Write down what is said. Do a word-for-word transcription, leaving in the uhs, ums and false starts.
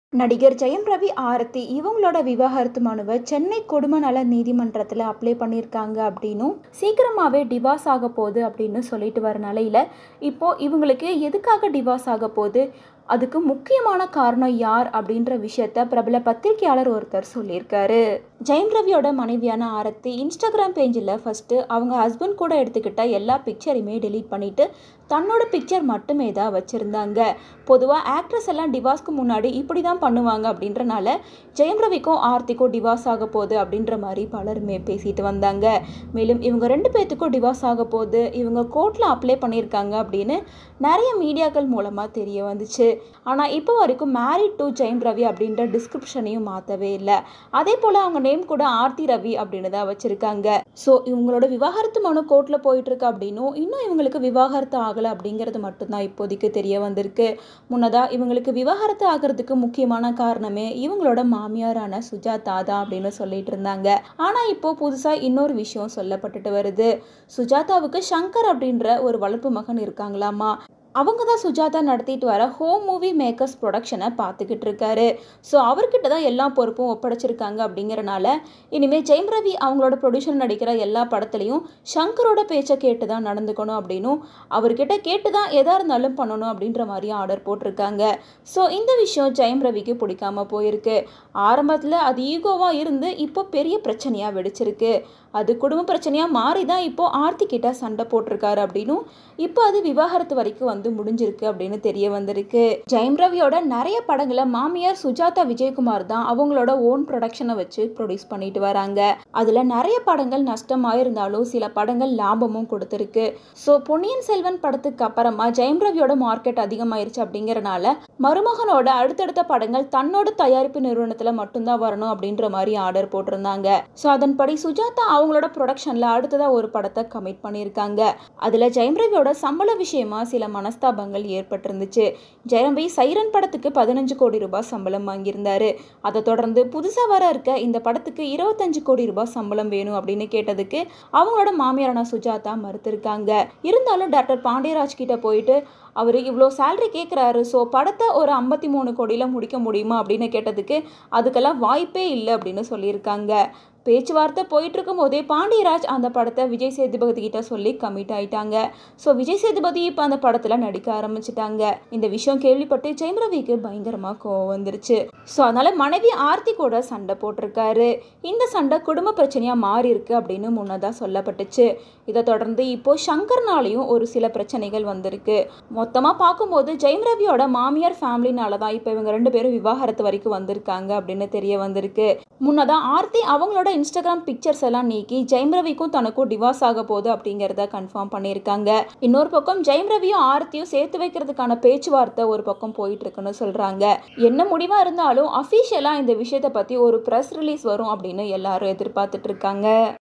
நடிகர் ஜெயம் ரவி, ஆரத்தி இவங்களோட விவாகரத்து மனுவை சென்னை குடும்ப நல நீதிமன்றத்தில் அப்ளை பண்ணியிருக்காங்க அப்படின்னும் சீக்கிரமாகவே டிவார்ஸ் ஆக போகுது அப்படின்னு சொல்லிட்டு வர நிலையில் இப்போது இவங்களுக்கு எதுக்காக டிவார்ஸ் ஆக போகுது, அதுக்கு முக்கியமான காரணம் யார் அப்படின்ற விஷயத்த பிரபல பத்திரிகையாளர் ஒருத்தர் சொல்லியிருக்காரு. ஜெயம் ரவியோட மனைவியான ஆரத்தி இன்ஸ்டாகிராம் பேஜில் ஃபஸ்ட்டு அவங்க ஹஸ்பண்ட் கூட எடுத்துக்கிட்ட எல்லா பிக்சரையுமே டெலீட் பண்ணிவிட்டு தன்னோட பிக்சர் மட்டுமே தான் வச்சுருந்தாங்க. பொதுவாக ஆக்ட்ரஸ் எல்லாம் டிவார்ஸ்க்கு முன்னாடி இப்படி தான் பண்ணுவாங்க அப்படின்றனால ஜெயம் ரவிக்கும் ஆர்த்திக்கும் டிவார்ஸ் ஆக போகுது அப்படின்ற மாதிரி பலருமே பேசிட்டு வந்தாங்க. மேலும் இவங்க ரெண்டு பேர்த்துக்கும் டிவார்ஸ் ஆக போகுது, இவங்க கோர்ட்டில் அப்ளை பண்ணியிருக்காங்க அப்படின்னு நிறைய மீடியாக்கள் மூலமாக தெரிய வந்துச்சு. ஆனால் இப்போ வரைக்கும் மேரிட் டு ஜெயம் ரவி அப்படின்ற டிஸ்கிரிப்ஷனையும் மாற்றவே இல்லை. அதே போல் அவங்க நேம் கூட ஆர்த்தி ரவி அப்படின்னு தான் வச்சுருக்காங்க. ஸோ இவங்களோட விவாகரத்து மனு கோர்ட்டில் போயிட்டுருக்கு அப்படின்னும் இன்னும் இவங்களுக்கு விவாகரத்து ஆகலை அப்படிங்கிறது மட்டும்தான் இப்போதைக்கு தெரிய வந்திருக்கு. முன்னதாக இவங்களுக்கு விவாகரத்து ஆகிறதுக்கு முக்கியமான காரணமே இவங்களோட மாமியாரான சுஜாதா தான் அப்படின்னு சொல்லிட்டு இருந்தாங்க. ஆனால் இப்போ புதுசாக இன்னொரு விஷயம் சொல்லப்பட்டுட்டு வருது. சுஜாதாவுக்கு சங்கர் அப்படின்ற ஒரு வளர்ப்பு மகன் இருக்காங்களாமா. அவங்க தான் சுஜாதா நடத்திட்டு வர ஹோம் மூவி மேக்கர்ஸ் ப்ரொடக்ஷனை பார்த்துக்கிட்டு இருக்காரு. ஸோ அவர்கிட்ட தான் எல்லா பொறுப்பும் ஒப்படைச்சிருக்காங்க. அப்படிங்கிறனால இனிமேல் ஜெயம் ரவி அவங்களோட ப்ரொடியூசர் நடிக்கிற எல்லா படத்துலையும் சங்கரோட பேச்சை கேட்டு தான் நடந்துக்கணும் அப்படின்னும் அவர்கிட்ட கேட்டு தான் எதாக இருந்தாலும் பண்ணணும் அப்படின்ற மாதிரி ஆர்டர் போட்டிருக்காங்க. ஸோ இந்த விஷயம் ஜெயம் ரவிக்கு பிடிக்காம போயிருக்கு. ஆரம்பத்தில் அது ஈகோவாக இருந்து இப்போ பெரிய பிரச்சனையாக வெடிச்சிருக்கு. அது குடும்ப பிரச்சனையாக மாறி தான் இப்போது ஆர்த்தி கிட்ட சண்டை போட்டிருக்காரு அப்படின்னும் இப்போ அது விவாகரத்து வரைக்கும் வந்து முடிஞ்சிருக்கு அப்படின்னு தெரிய வந்திருக்கு. ஜெயம் ரவியோட நிறைய படங்களை மாமியார் சுஜாதா விஜயகுமார் தான் அவங்களோட ஓன் ப்ரொடக்ஷனை வச்சு ப்ரொடியூஸ் பண்ணிட்டு வராங்க. அதில் நிறைய படங்கள் நஷ்டமாக இருந்தாலும் சில படங்கள் லாபமும் கொடுத்துருக்கு. ஸோ பொன்னியின் செல்வன் படத்துக்கு அப்புறமா ஜெயம் ரவியோட மார்க்கெட் அதிகமாயிருச்சு. அப்படிங்கிறனால மருமகனோட அடுத்தடுத்த படங்கள் தன்னோட தயாரிப்பு நிறுவனத்தில் மட்டும்தான் வரணும் அப்படின்ற மாதிரி ஆர்டர் போட்டிருந்தாங்க. ஸோ அதன்படி சுஜாதா அவங்களோட ப்ரொடக்ஷனில் அடுத்ததாக ஒரு படத்தை கமிட் பண்ணியிருக்காங்க. அதில் ஜெயம் ரவியோட சம்பள விஷயமா சில மனஸ்தாபங்கள் ஏற்பட்டிருந்துச்சு. ஜெயம் ரவி சைரன் படத்துக்கு பதினஞ்சு கோடி ரூபாய் சம்பளம் வாங்கியிருந்தாரு. அதை தொடர்ந்து புதுசாக வர இருக்க இந்த படத்துக்கு இருபத்தஞ்சு கோடி ரூபாய் சம்பளம் வேணும் அப்படின்னு கேட்டதுக்கு அவங்களோட மாமியாரான சுஜாதா மறுத்திருக்காங்க. இருந்தாலும் டாக்டர் பாண்டியராஜ் கிட்ட போயிட்டு அவர் இவ்வளோ சேலரி கேட்குறாரு, ஸோ படத்தை ஒரு ஐம்பத்தி மூணு கோடியில் முடிக்க முடியுமா அப்படின்னு கேட்டதுக்கு அதுக்கெல்லாம் வாய்ப்பே இல்லை அப்படின்னு சொல்லியிருக்காங்க. பேச்சுவார்த்தை போயிட்டு இருக்கும் போதே பாண்டியராஜ் அந்த படத்தை விஜய் சேதுபதி கிட்ட சொல்லி கமிட் ஆயிட்டாங்க. ஸோ விஜய் சேதுபதி இப்போ அந்த படத்தில் நடிக்க ஆரம்பிச்சிட்டாங்க. இந்த விஷயம் கேள்விப்பட்டு ஜெயம் ரவிக்கு பயங்கரமாக கோவம் வந்துருச்சு. ஸோ அதனால மனைவி ஆர்த்தி கூட சண்டை போட்டிருக்காரு. இந்த சண்டை குடும்ப பிரச்சனையாக மாறி இருக்கு அப்படின்னு முன்னதாக சொல்லப்பட்டுச்சு. இதை தொடர்ந்து இப்போ சங்கர்னாலையும் ஒரு சில பிரச்சனைகள் வந்திருக்கு. மொத்தமாக பார்க்கும்போது ஜெயம் ரவியோட மாமியார் ஃபேமிலினால தான் இப்போ இவங்க ரெண்டு பேரும் விவாகரத்து வரைக்கும் வந்திருக்காங்க அப்படின்னு தெரிய வந்திருக்கு. முன்னதாக ஆர்த்தி அவங்களோட இன்ஸ்டாகிராம் பிக்சர்ஸ் எல்லாம் நீக்கி ஜெயம் ரவிக்கும் தனக்கும் டிவார்ஸ் ஆக போகுது அப்படிங்கிறத கன்ஃபார்ம் பண்ணியிருக்காங்க. இன்னொரு பக்கம் ஜெயம் ரவியும் ஆர்த்தியும் சேர்த்து வைக்கிறதுக்கான பேச்சுவார்த்தை ஒரு பக்கம் போயிட்டு இருக்குன்னு சொல்றாங்க. என்ன முடிவா இருந்தாலும் அஃபீஷியலா இந்த விஷயத்தை பத்தி ஒரு ப்ரெஸ் ரிலீஸ் வரும் அப்படின்னு எல்லாரும் எதிர்பார்த்துட்டு இருக்காங்க.